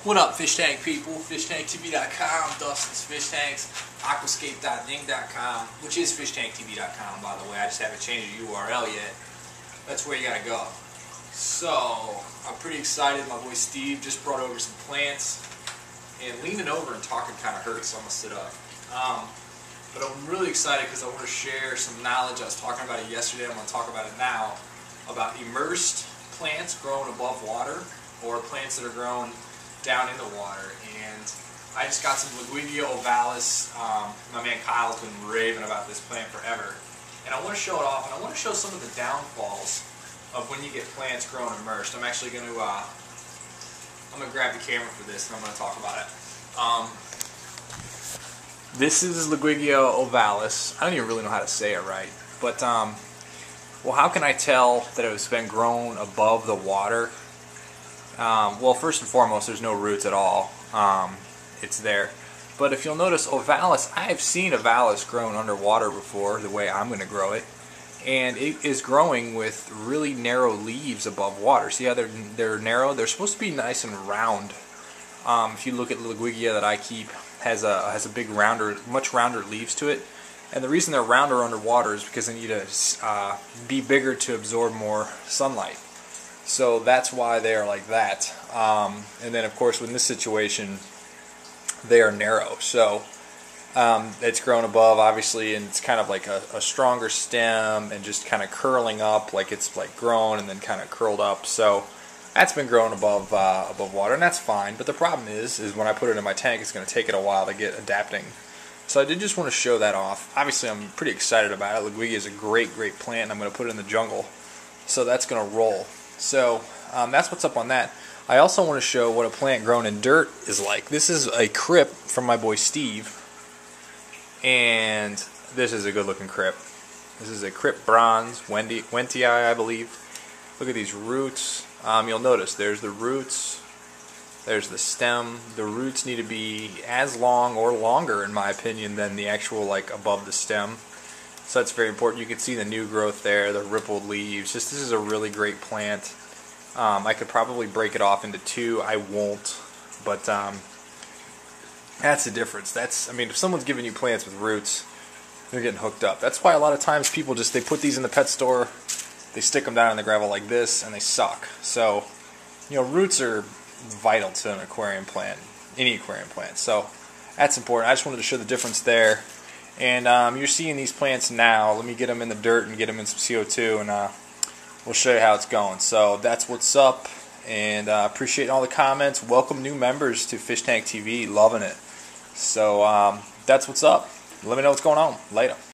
What up, fish tank people? FishTankTV.com, Dustin's Fish Tanks, aquascape.ning.com, which is FishTankTV.com, by the way. I just haven't changed the URL yet. That's where you gotta go. So, I'm pretty excited. My boy Steve just brought over some plants, and leaning over and talking kind of hurts, so I'm gonna sit up. But I'm really excited because I want to share some knowledge. I was talking about it yesterday. I'm going to talk about it now, about immersed plants growing above water, or plants that are grown down in the water. And I just got some Ludwigia ovalis. My man Kyle's been raving about this plant forever, and I want to show it off, and I want to show some of the downfalls of when you get plants grown immersed. I'm actually going to grab the camera for this, and I'm going to talk about it. This is Ludwigia ovalis. I don't even really know how to say it right, but well, how can I tell that it's been grown above the water? Well, first and foremost, there's no roots at all. It's there. But if you'll notice, ovalis, I've seen ovalis grown underwater before, the way I'm going to grow it. And it is growing with really narrow leaves above water. See how they're narrow? They're supposed to be nice and round. If you look at Ludwigia that I keep, has a big rounder, much rounder leaves to it. And the reason they're rounder underwater is because they need to be bigger to absorb more sunlight. So that's why they are like that. And then of course in this situation they are narrow. So it's grown above, obviously, and it's kind of like a stronger stem and just kind of curling up, like it's like grown and then kind of curled up. So that's been grown above water, and that's fine. But the problem is when I put it in my tank, it's going to take it a while to get adapting. So I did just want to show that off. Obviously, I'm pretty excited about it. Ludwigia is a great great plant, and I'm going to put it in the jungle. So that's going to roll. So that's what's up on that. I also want to show what a plant grown in dirt is like. This is a crypt from my boy Steve, and this is a good looking crypt. This is a crypt bronze, Wentii, I believe. Look at these roots. You'll notice there's the roots, there's the stem. The roots need to be as long or longer, in my opinion, than the actual, like, above the stem. So that's very important. You can see the new growth there, the rippled leaves. This is a really great plant. I could probably break it off into two. I won't, but that's the difference. I mean, if someone's giving you plants with roots, they're getting hooked up. That's why a lot of times people they put these in the pet store, they stick them down in the gravel like this, and they suck. So, roots are vital to an aquarium plant, any aquarium plant. So that's important. I just wanted to show the difference there. And you're seeing these plants now. Let me get them in the dirt and get them in some CO2, and we'll show you how it's going. So that's what's up, and appreciate all the comments. Welcome new members to Fish Tank TV. Loving it. So that's what's up. Let me know what's going on. Later.